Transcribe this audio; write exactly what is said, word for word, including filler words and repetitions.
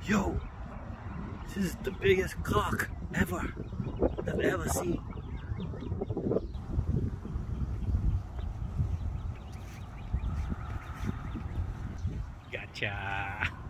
Yo, this is the biggest cock ever I've ever seen. Gotcha.